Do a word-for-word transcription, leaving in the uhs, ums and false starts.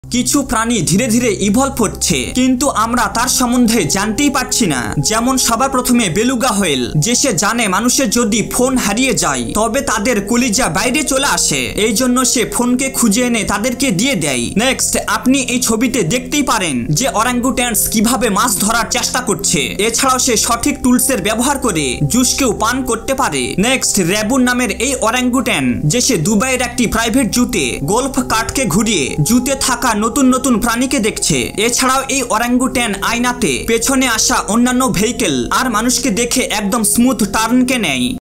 কিছু প্রাণী ধীরে ধীরে ইভলভ হচ্ছে, কিন্তু আমরা তার সম্বন্ধে জানতেই পারছি না। যেমন সবার প্রথমে বেলুগা হোয়েল, যে সে জানে মানুষের যদি ফোন হারিয়ে যায় তবে তাদের কলিজা বাইরে চলে আসে, এই জন্য সে ফোনকে খুঁজে এনে তাদেরকে দিয়ে দেয়। নেক্সট, আপনি এই ছবিতে দেখতেই পারেন যে অরাঙ্গুট্যান্স কিভাবে মাছ ধরার চেষ্টা করছে। এছাড়াও সে সঠিক টুলসের ব্যবহার করে জুসকেও পান করতে পারে। নেক্সট, র্যাবুন নামের এই অরাঙ্গুট্যান, যে সে দুবাইয়ের একটি প্রাইভেট জুতে গল্ফ কার্টকে ঘুরিয়ে জুতে থাকা নতুন নতুন প্রাণীকে দেখছে। এছাড়াও এই অরাঙ্গুট্যান আয়নাতে পেছনে আসা অন্যান্য ভেহিকেল আর মানুষকে দেখে একদম স্মুথ টার্নকে নেয়।